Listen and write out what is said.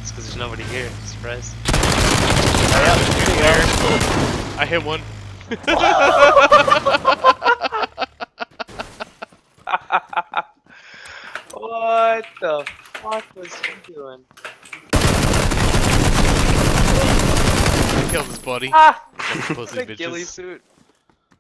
It's because there's nobody here. Surprise. I hit one. What the fuck was he doing? I killed his buddy. Ah! Pussy The ghillie bitches. suit.